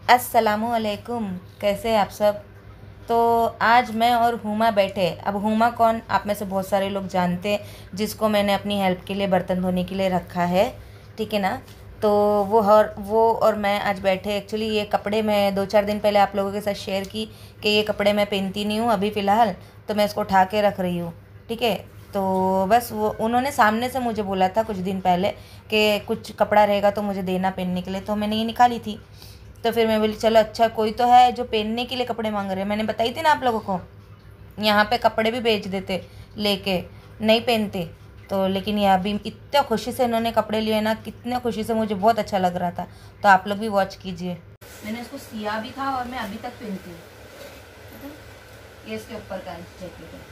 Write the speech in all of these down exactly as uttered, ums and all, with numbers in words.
अस्सलामुअलैकुम, कैसे हैं आप सब। तो आज मैं और हुमा बैठे। अब हुमा कौन, आप में से बहुत सारे लोग जानते हैं, जिसको मैंने अपनी हेल्प के लिए बर्तन धोने के लिए रखा है, ठीक है ना। तो वो और वो और मैं आज बैठे। एक्चुअली ये कपड़े मैं दो चार दिन पहले आप लोगों के साथ शेयर की कि ये कपड़े मैं पहनती नहीं हूँ अभी फ़िलहाल, तो मैं इसको उठा के रख रही हूँ, ठीक है। तो बस वो उन्होंने सामने से मुझे बोला था कुछ दिन पहले कि कुछ कपड़ा रहेगा तो मुझे देना पहनने के लिए, तो मैंने ये निकाली थी। तो फिर मैं बोली चलो अच्छा कोई तो है जो पहनने के लिए कपड़े मांग रहे हैं। मैंने बताई थी ना आप लोगों को, यहाँ पे कपड़े भी बेच देते लेके, नहीं पहनते। तो लेकिन ये अभी इतने खुशी से इन्होंने कपड़े लिए ना, कितने खुशी से, मुझे बहुत अच्छा लग रहा था। तो आप लोग भी वॉच कीजिए। मैंने इसको सिया भी था और मैं अभी तक पहनती हूँ। ये इसके ऊपर का जैकेट है,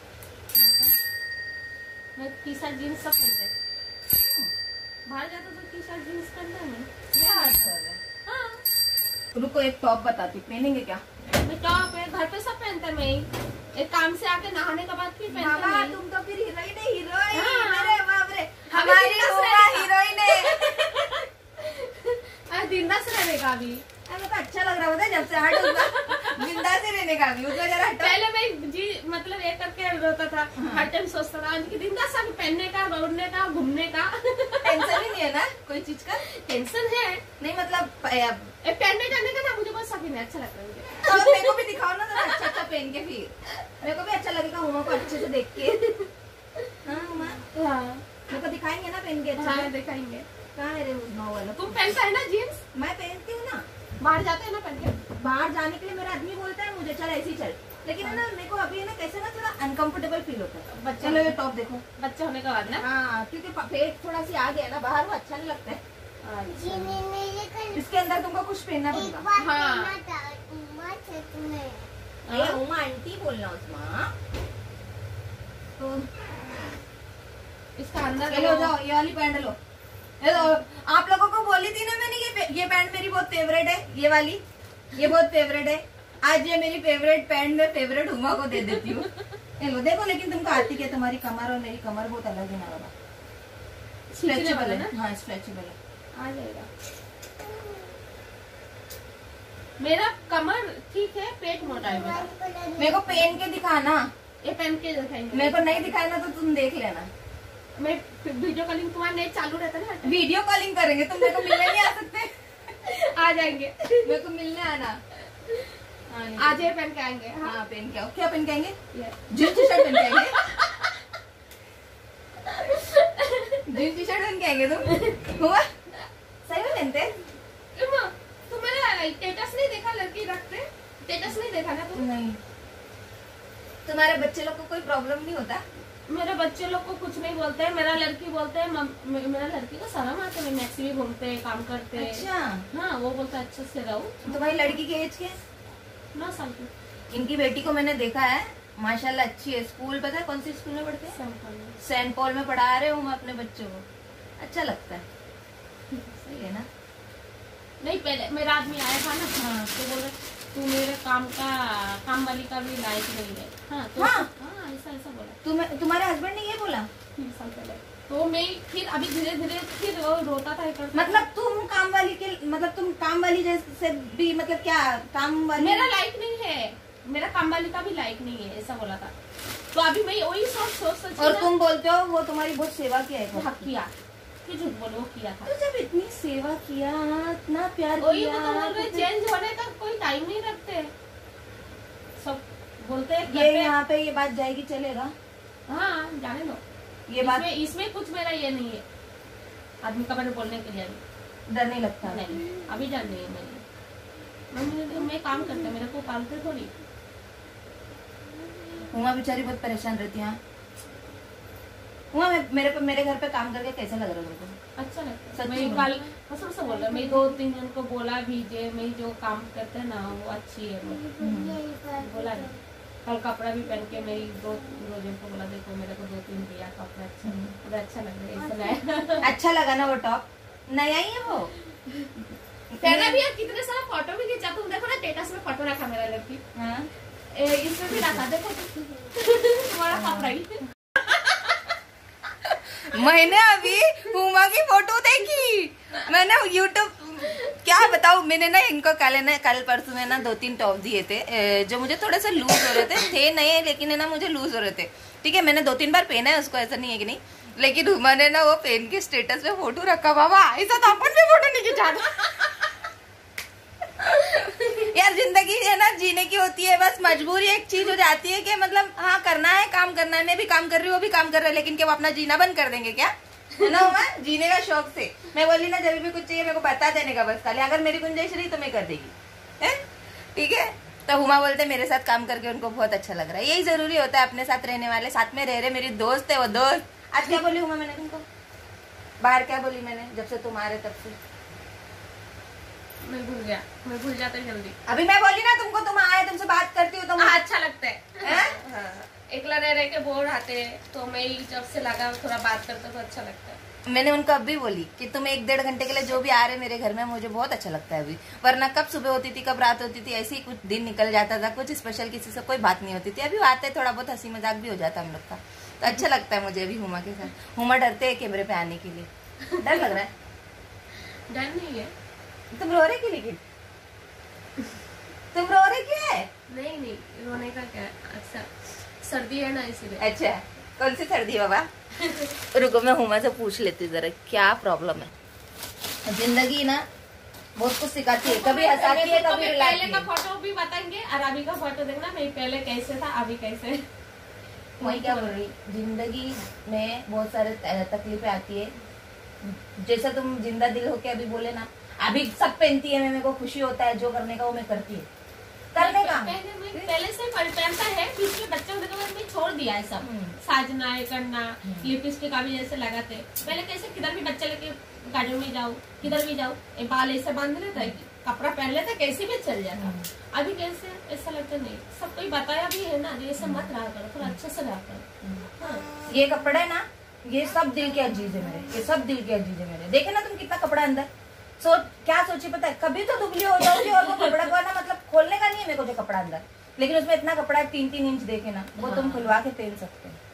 मैं टी शर्ट जीन्स सब पहनते हैं। बाहर जाता तो टी शर्ट जीन्स पहनता है। क्या आज कर रहे हैं? हाँ। रुको एक टॉप बताती, पहनेंगे क्या? मैं टॉप है, घर पे सब पहनते हैं। मैं एक काम से आके नहाने के बाद फिर पहनते बाबा हैं। तुम तो फिर हीरोइन है, हीरोइन। हाँ। अरे बाप रे, हमारी हमारी हुआ हीरोइन है। अरे बिंदास रहने का भी। अरे तो अच्छा लग रहा होता है जब से हट उसका बिंदास ही रहने का भी, उसका जरा हटो। पहले मैं जी मतलब ये करके रोता था। हाँ। हर टाइम सोचता था कि बिंदास सा पहनने का, दौड़ने का, घूमने का। टेंशन ही नहीं है ना कोई चीज का? टेंशन है नहीं मतलब पहनने जाने का ना, मुझे बहुत शौकीन है, अच्छा लगता है मुझे। तो मेरे को भी दिखाओ ना जरा अच्छा अच्छा पहन के, फिर मेरे को भी अच्छा लगेगा हुमा को अच्छे से देख के। हाँ हुमा, हाँ मेरे को दिखाएंगे ना पहन के अच्छा? हाँ दिखाएंगे। कहाँ है रे हुमा वाला? तुम पहनता है ना जीन्स? मैं पहनती हूँ ना। बाहर जाते हैं ना पहन के? बाहर जाने के लिए मेरा आदमी बोलता है मुझे चल ऐसे ही चल, लेकिन है ना मेरे को अभी है ना कैसे ना थोड़ा अनकंफर्टेबल फील होता है। बच्चा चलो ये टॉप देखो, बच्चा होने के बाद ना। हाँ क्योंकि पेट थोड़ा सी आ गया ना बाहर, वो अच्छा नहीं लगता है। इसके अंदर तुमको कुछ पहनना पड़ेगा। हाँ ये उमा आंटी बोलना उसमा। तो इसका अंदर चलो जाओ ये वाली पैंट लो। ये लो, आप लोगों को बोली थी ना मैंने, ये ये पैंट मेरी बहुत फेवरेट है, ये वाली ये बहुत फेवरेट है। आज ये मेरी फेवरेट पैंट में फेवरेट हुमा को दे देती हूँ। ये लो देखो, लेकिन तुमको आती क्या? तुम्हारी कमर और मेरी कमर बहुत अलग है ना बाबा। स्ट्रेचेबल है ना? हाँ स्ट्रेचेबल है, आ जाएगा। मेरा कमर ठीक है, पेट मोटा है मेरा। मेरे को पहन के दिखाना। ये पहन के दिखाएंगे। मेरे को नहीं दिखाया ना तो तुम देख लेना। मैं वीडियो कॉलिंग, तुम्हारा नेट चालू रहता है ना? वीडियो कॉलिंग करेंगे, तुम मेरे को मिलने नहीं आ सकते? आ जाएंगे, मेरे को मिलने आना। आज ये पहन के आएंगे। हाँ, हाँ पहन के आओ। क्या पहन के आएंगे? जींस टी शर्ट पहन के आएंगे। जींस टी शर्ट पहन के आएंगे तुम? हुआ सही में पहनते? तुम मेरा स्टेटस नहीं देखा? लड़की रखते स्टेटस नहीं देखा ना तुम? नहीं। तुम्हारे बच्चे लोग को कोई प्रॉब्लम नहीं होता? मेरे बच्चे लोग को कुछ नहीं बोलते हैं। मेरा लड़की बोलते हैं, मेरा लड़की को शर्म आते हैं, मैक्सी भी घूमते हैं, काम करते हैं। अच्छा हाँ, वो बोलता है अच्छे से रहो। तुम्हारी लड़की के एज के? नौ साल की। इनकी बेटी को मैंने देखा है, माशाल्लाह अच्छी है। स्कूल पता है कौन सी स्कूल में पढ़ते हैं? सेंट पॉल में पढ़ा रहे हूँ मैं अपने बच्चों को। अच्छा लगता है, सही है ना? नहीं पहले मेरा आदमी आया था ना, हाँ तो बोले तू मेरे काम का काम वाली का भी लायक नहीं है। हाँ तो हाँ? हाँ ऐसा ऐसा बोला। तुम्हें तुम्हारे हस्बैंड ने ये बोला? तीन साल पहले। तो मैं फिर अभी धीरे धीरे फिर वो रोता था। मतलब तुम काम वाली के मतलब तुम काम वाली जैसे भी, मतलब क्या काम वाली? मेरा लायक नहीं है, मेरा काम वाली का भी लायक नहीं है, ऐसा बोला था। तो अभी मैं वही सोच सोच सोच और तुम बोलते हो वो तुम्हारी बहुत सेवा किया है। हाँ किया, क्यों झूठ बोलो, वो किया था। तो जब इतनी सेवा किया, इतना प्यार वही किया, तो बोल रहे, चेंज होने का कोई टाइम नहीं रखते सब बोलते हैं। ये यहाँ पे ये बात जाएगी चलेगा? हाँ जाने दो ये बात। इसमें, इसमें कुछ मेरा ये नहीं है आदमी का बारे बोलने के लिए। अभी डर नहीं लगता? नहीं, अभी जान नहीं है। मैंने मैं काम करते, मेरे को पालते थोड़ी। हुमा बेचारी बहुत परेशान रहती है। हुआ मेरे पे मेरे घर पे काम करके कैसा लग रहा है तुमको? अच्छा लगता है। मैं कल कसम से बोल रहा, मैं दो तीन जन को बोला भी जे मैं जो काम करते हैं ना वो अच्छी है बोला नहीं। कल कपड़ा भी पहन के मेरी दो लोगों को बोला देखो मेरे को दो तीन दिया कपड़ा, अच्छा मुझे अच्छा लग रहा है। अच्छा लगा ना वो टॉप? नया ही है वो, पहना भी है। कितने सारा फोटो भी खींचा, तुम देखो ना स्टेटस में फोटो रखा मेरा लड़की। हाँ इसमें भी रखा, देखो तुम्हारा कपड़ा ही। मैंने अभी हुमा की फोटो देखी, मैंने यूट्यूब क्या बताऊँ, मैंने ना इनको कल है ना कल परसों में ना दो तीन टॉप दिए थे जो मुझे थोड़े से लूज हो रहे थे थे नए, लेकिन है ना मुझे लूज हो रहे थे। ठीक है, मैंने दो तीन बार पहना है उसको, ऐसा नहीं है कि नहीं, लेकिन हुमा ने ना वो पहन के स्टेटस पे फोटो रखा। बाबा ऐसा तो अपन भी फोटो नहीं खिंचाना। यार जिंदगी है ना जीने की होती है, बस मजबूरी एक चीज हो जाती है कि मतलब हाँ करना है, काम करना है, मैं भी काम कर रही हूँ, वो भी काम कर रहा है, लेकिन क्या वो अपना जीना बंद कर देंगे क्या? है ना हुमा, जीने का शौक से। मैं बोली ना जब भी कुछ चाहिए मेरे को बता देने का बस, खाली अगर मेरी गुंजाइश रही तो मैं कर देगी, है ठीक है। तो हुमा बोलते मेरे साथ काम करके उनको बहुत अच्छा लग रहा है। यही जरूरी होता है, अपने साथ रहने वाले साथ में रह रहे। मेरी दोस्त है वो दोस्त। आज क्या बोली हुमा मैंने तुमको बाहर, क्या बोली मैंने जब से तुम आ रहे तब से? मैं भूल गया, मैं भूल जाता जल्दी। अभी मैं बोली ना तुमको, तुम आए तुमसे बात करती हूँ तो हाँ, अच्छा लगता है, है? हाँ। एकला रह रह के बोर आते, तो मैं जब से लगा थोड़ा बात करते तो अच्छा लगता है। मैंने उनको अभी बोली कि तुम एक डेढ़ घंटे के लिए जो भी आ रहे मेरे घर में, मुझे बहुत अच्छा लगता है अभी। वरना कब सुबह होती थी कब रात होती थी, ऐसे ही कुछ दिन निकल जाता था, कुछ स्पेशल किसी से कोई बात नहीं होती थी। अभी आते थोड़ा बहुत हंसी मजाक भी हो जाता हम लोग का, तो अच्छा लगता है मुझे अभी हुमा के साथ। हुमा डरते है कैमरे पे आने के लिए, डर लग रहा है? डर नहीं है। तुम रो रहे क्यों? लेकिन तुम रो रहे क्यों है? नहीं नहीं, रोने का क्या, अच्छा सर्दी है ना इसीलिए। अच्छा कौन सी सर्दी बाबा? रुको मैं हुमा से पूछ लेती हूँ जरा क्या प्रॉब्लम है। जिंदगी ना बहुत कुछ सिखाती है, कभी हंसाती है कभी रुलाती है। पहले का फोटो भी बताएंगे और अभी का फोटो देखना, मैं पहले कैसे था अभी कैसे। वही क्या बोल रही, जिंदगी में बहुत सारे तकलीफें आती है। जैसा तुम जिंदा दिल होके अभी बोले ना, अभी सब पहनती है, मेरे को खुशी होता है जो करने का वो मैं करती है, करने का पहले, पहले से पहनता है, बीच में बच्चे होने के बाद में छोड़ दिया है सब, साजना है करना, लिपस्टिक अभी जैसे लगाते। पहले कैसे किधर भी बच्चे लेके गाड़ी में जाओ, किधर भी जाओ, एक बाल ऐसे बांध लेता है, कपड़ा पहन लेता, कैसे भी चल जाता। अभी कैसे ऐसा लगता नहीं, सब कोई बताया भी है ना, ऐसे मत रहा करो, थोड़ा अच्छे से रहा करो। हाँ। ये कपड़ा है ना, ये सब दिल के अजीज है मेरे, ये सब दिल के अजीज है मेरे। देखे ना तुम कितना कपड़ा अंदर, सोच क्या सोची पता है, कभी तो दुबली हो जाओगी और वो कपड़ा को ना मतलब खोलने का नहीं है मेरे को जो कपड़ा अंदर, लेकिन उसमें इतना कपड़ा है तीन तीन इंच देखे ना, वो तुम खुलवा के पहन सकते हैं।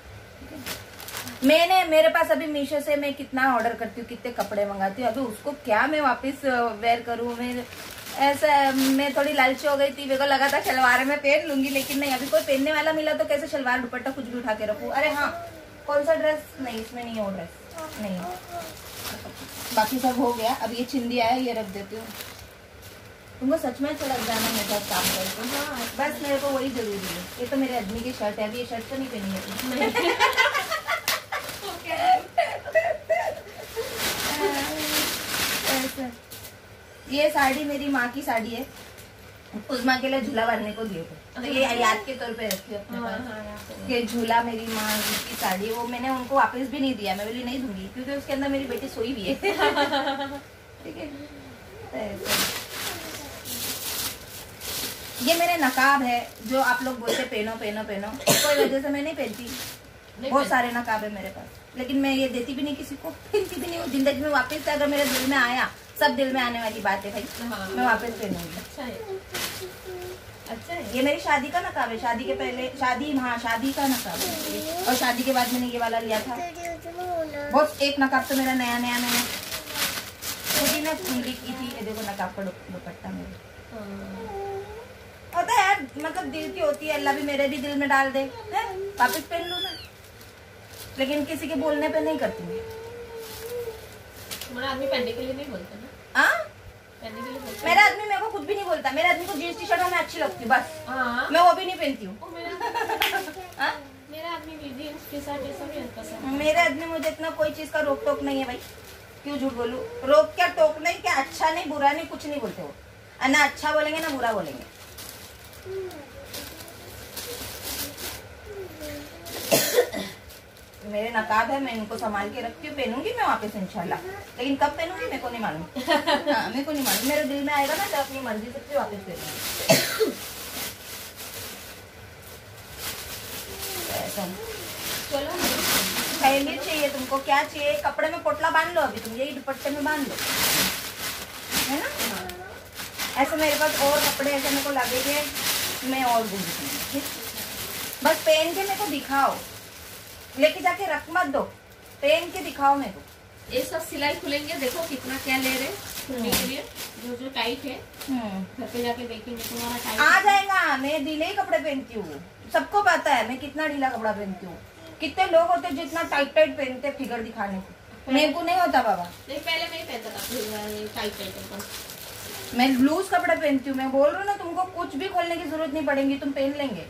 मैंने मेरे पास अभी मीशो से मैं कितना ऑर्डर करती हूँ, कितने कपड़े मंगाती हूँ, अभी उसको क्या मैं वापस वेयर करूँ। मैं ऐसा मैं थोड़ी लालची हो गई थी, मेरे को लगा था शलवार में पहन लूंगी, लेकिन नहीं, अभी कोई पहनने वाला मिला तो कैसे शलवार दुपट्टा कुछ भी उठा के रखूँ। अरे हाँ कौन सा ड्रेस, नहीं इसमें नहीं है वो ड्रेस, नहीं बाकी सब हो गया। अब ये चिंदी आया, ये रख देती हूँ। तुमको सच में अच्छा लग जाना मेरे साथ काम करके, बस मेरे को वही जरूरी है। ये तो मेरे आदमी की शर्ट है, अभी ये शर्ट तो नहीं पहनी है। ये साड़ी मेरी माँ की साड़ी है, उस माँ के लिए झूला बांधने को दिए थे, तो ये याद के तौर पे रखी अपने पास कि झूला मेरी माँ की साड़ी है। वो मैंने उनको वापस भी नहीं दिया, मैं बोली नहीं दूंगी क्योंकि उसके अंदर मेरी बेटी सोई भी है। ठीक है, ये मेरे नकाब है जो आप लोग बोलते पहनो पहनो पहनो, कोई वजह से मैं नहीं पहनती। बहुत सारे नकाब है मेरे पास, लेकिन मैं ये देती भी नहीं किसी को, पहनती भी नहीं हूँ। जिंदगी में वापस से अगर मेरे दिल में आया, सब दिल में आने वाली बात है भाई, हाँ, मैं वापस पहनूंगी। अच्छा है, अच्छा है। ये मेरी शादी का नकाब है, शादी के पहले, शादी हाँ शादी का नकाब है, और शादी के बाद मैंने ये वाला लिया था। बहुत एक नकाब तो मेरा नया नया मैंने की थी। ये देखो नकाब का दुपट्टा मेरे होता है यार, मतलब दिल की होती है, अल्लाह भी मेरे भी दिल में डाल दे, वापस पहन लूँ ना, लेकिन किसी के बोलने पे नहीं करती मैं। तुम्हारा आदमी पहनने के लिए नहीं बोलता ना? हाँ पहनने के लिए बोलता। मेरा आदमी मेरे को खुद भी नहीं बोलता, मेरे आदमी को जीन्स टी शर्ट में अच्छी लगती है बस, मैं वो भी नहीं पहनती हूँ। मेरा आदमी भी जीन्स टी शर्ट ये सब पसंद है। मेरे आदमी मुझे इतना कोई चीज का रोक टोक नहीं है भाई, क्यों झूठ बोलूं, रोक क्या टोक नहीं, क्या अच्छा नहीं बुरा नहीं कुछ नहीं बोलते वो, ना अच्छा बोलेंगे ना बुरा बोलेंगे। मेरे नकाब है, मैं इनको संभाल के रखती हूँ, पहनूंगी मैं वापस इंशाल्लाह, लेकिन कब पहनूंगी मेरे को नहीं मालूम। हाँ मेरे को नहीं मालूम, मेरे दिल में आएगा ना तो अपनी मर्जी से वापस पहनूंगी। चलो थैली चाहिए तुमको, क्या चाहिए, कपड़े में पोटला बांध लो, अभी तुम यही दुपट्टे में बांध लो, है ना। ऐसे मेरे पास और कपड़े ऐसे मेरे को लगेंगे, मैं और दूंगी, बस पहन के मेरे को दिखाओ, लेके जाके रख मत दो, पहन के दिखाओ मेरे को। ये सब सिलाई खुलेंगे, देखो कितना क्या ले रहे हैं के लिए। जो जो टाइट है घर पे जाके देखेंगे तुम्हारा टाइट आ जाएगा। मैं ढीले ही कपड़े पहनती हूँ, सबको पता है मैं कितना ढीला कपड़ा पहनती हूँ। कितने लोग होते हैं जितना टाइट टाइट पहनते फिगर दिखाने को, मेरे को नहीं होता बाबा। नहीं पहले मैं ही पहनता था टाइट टाइट एकदम। मैं लूज कपड़े पहनती हूँ। मैं बोल रही हूँ ना, तुमको कुछ भी खोलने की जरूरत नहीं पड़ेगी, तुम पहन लेंगे।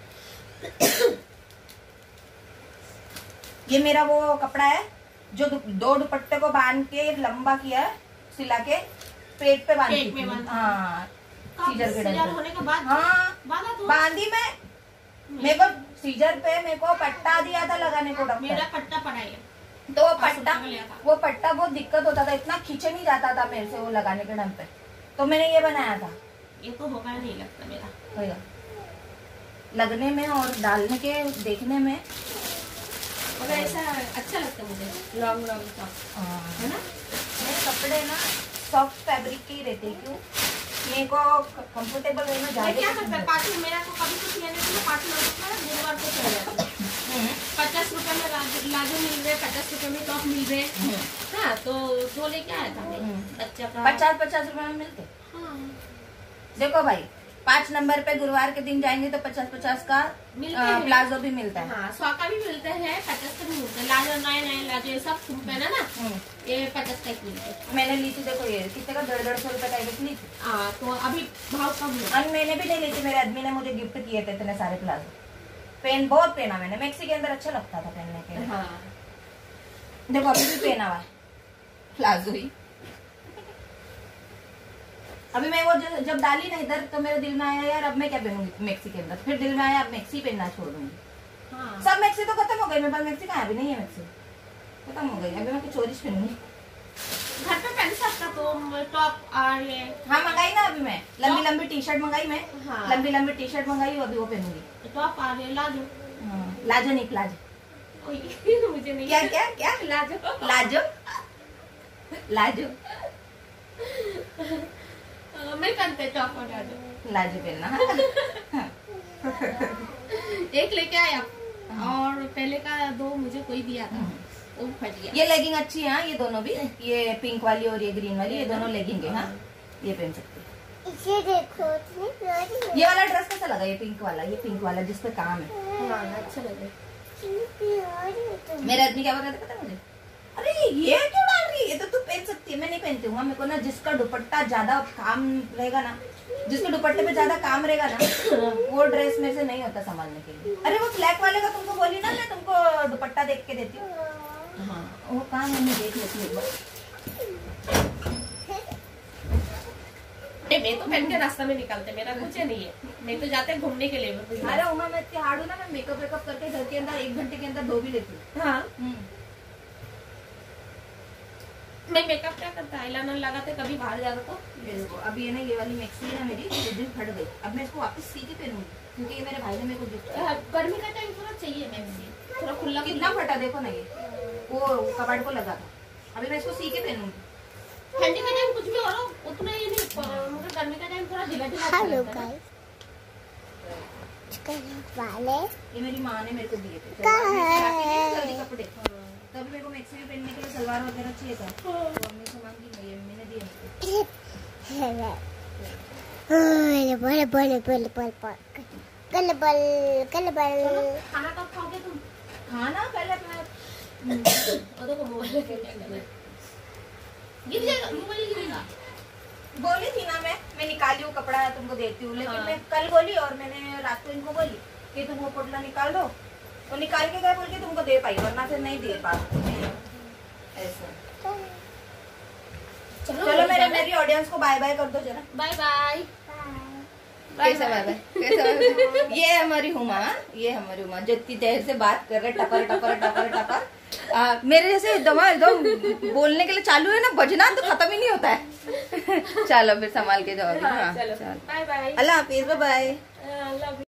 ये मेरा वो कपड़ा है जो दो दुपट्टे को बांध के लंबा किया है, सिला के पेट पे बांधी थी। हाँ सीजर के सीजर होने के बाद हाँ बांधी मैं। मेरे को सीजर पे मेरे को पट्टा दिया था लगाने को डॉक्टर। मेरा पट्टा पड़ा है तो वो पट्टा वो पट्टा बहुत दिक्कत होता था, इतना खींचे नहीं जाता था मेरे से वो लगाने के टाइम पे, तो मैंने ये बनाया था। ये तो होगा नहीं लगता मेरा, होगा लगने में और डालने के देखने में, मगर ऐसा अच्छा लगता है मुझे लॉन्ग लॉन्ग टॉप है ना। मेरे कपड़े ना सॉफ्ट फैब्रिक के ही रहते हैं, क्यों मेरे को कंफर्टेबल रहना ज्यादा। क्या करता है पार्टी, मेरा तो कभी कुछ लेने के लिए पार्टी गुरुवार को चले जाता है। पचास रुपए में लाजो मिल रहे, पचास रुपए में टॉप मिल रहे। हाँ तो वो लेके आया था मैं बच्चा का। पचास पचास रुपए में मिलते। हाँ। देखो भाई पाँच नंबर पे गुरुवार के दिन जाएंगे तो पचास पचास का प्लाजो भी मिलता है। हाँ सौ का भी मिलता है, पचास का भी मिलता है। लाजो नए नए लाजो ये सब तुम पहना ना, ये पचास का मिलता है। मैंने ली थी, देखो ये कितने का, डेढ़ डेढ़ सौ रुपए का एक ली थी। हाँ तो अभी भाव कम है। और मैंने भी नहीं ली थी, मेरे आदमी ने मुझे गिफ्ट किए थे इतने सारे प्लाजो। पेन बहुत पहना मैंने, मैक्सी के अंदर अच्छा लगता था पहनने के लिए। हाँ देखो अभी भी पहना हुआ है प्लाजो ही। अभी मैं वो जब डाली ना इधर तो मेरे दिल में आया यार अब मैं क्या पहनूंगी मैक्सी के अंदर, फिर दिल में आया अब मैक्सी पहनना छोड़ दूंगी। हाँ। सब मैक्सी तो खत्म हो गई, मेरे पास मैक्सी कहाँ अभी नहीं है, मैक्सी खत्म हो गई। अभी मैं कुछ और ही पहनूंगी। घर पे पहन सकता तो टॉप और ये हाँ मंगाई ना अभी मैं, लंबी लंबी टी शर्ट मंगाई मैं। हाँ। लंबी लंबी टी शर्ट मंगाई, अभी वो पहनूंगी। टॉप और ये लाजो। हाँ। लाजो नहीं प्लाजो। मुझे नहीं क्या क्या क्या लाजो लाजो लाजो मैं पहनते टॉप और लाजो लाजो पहनना। एक लेके आया और पहले का दो मुझे कोई दिया था, वो फट गया। ये लेगिंग अच्छी है हाँ, ये दोनों भी, ये पिंक वाली और ये ग्रीन वाली, ये दोनों लेगिंग है हाँ, ये पहन सकते हैं। इसे देखो ये वाला ड्रेस कैसा लगा, ये पिंक वाला, ये पिंक वाला जिसपे काम है। हाँ अच्छा लगे। मेरे आदमी क्या बोल रहे थे पता है मुझे, अरे ये क्यों डाल रही है, ये तो तू पहन सकती है। मैं नहीं पहनती हूँ, मेरे को ना जिसका दुपट्टा ज्यादा काम रहेगा ना, जिसके दुपट्टे पे ज्यादा काम रहेगा ना वो ड्रेस मेरे से नहीं होता संभालने के लिए। अरे वो ब्लैक वाले का तुमको बोली ना, मैं तुमको दुपट्टा देख के देती हूँ। हाँ वो काम मैं देख लेती हूँ एक बार। मैं तो पहन के रास्ता में निकलते, मेरा कुछ नहीं है, मैं तो जाते घूमने के लिए। अरे उमा मैं इतनी हार्ड हूँ ना, मैं मेकअप वेकअप करके घर के अंदर एक घंटे के अंदर धो भी लेती हूँ। हाँ मैं मेकअप क्या करता है, आईलाइनर लगाते कभी बाहर जाता तो। अभी ये ना ये वाली मैक्सी है ना मेरी, ये दिन फट गई, अब मैं इसको वापस सी के पहनूंगी क्योंकि ये मेरे भाई ने मेरे को गिफ्ट किया। गर्मी का टाइम थोड़ा चाहिए मैक्सी, थोड़ा खुला। कितना फटा देखो ना, ये वो कबाड़ को लगा था, अभी मैं इसको सी के पहनूंगी। ठंडी का टाइम कुछ भी हो रहा उतना ये नहीं, मगर गर्मी का टाइम थोड़ा ढीला ढीला। हेलो गाइस, वाले ये मेरी माँ ने मेरे को दिए थे कपड़े, तभी मेरे को मैक्सी में पहनने के लिए सलवार वगैरह चाहिए था, तो मम्मी से मांगी, मैं मैंने दिए मेरे बोले बोले बोले बोले कल बल कल बल। खाना कब खाओगे तुम? खाना पहले मैं देखो मोबाइल गिर जाएगा, मोबाइल गिरेगा। बोली थी ना मैं मैं निकाली हूँ कपड़ा तुमको देती हूँ, लेकिन हाँ। मैं कल बोली और मैंने रात को इनको बोली कि तुम वो पोटला निकाल दो, तो निकाल के गए बोल के तुमको दे पाई, वरना फिर नहीं दे पा ऐसा। चलो, चलो मेरे मेरी ऑडियंस को बाय बाय कर दो जरा। Bye bye. कैसा बाय बाय कैसा? ये हमारी हुमा, ये हमारी हुमा जो इतनी देर से बात कर रहे टपर टपर टपर टपर। आ, मेरे जैसे दमा एकदम बोलने के लिए चालू है ना, बजना तो खत्म ही नहीं होता है। चलो फिर संभाल के जाओ। हाँ, चलो बाय बाय। अल्लाह हाफिज, बाय बाय।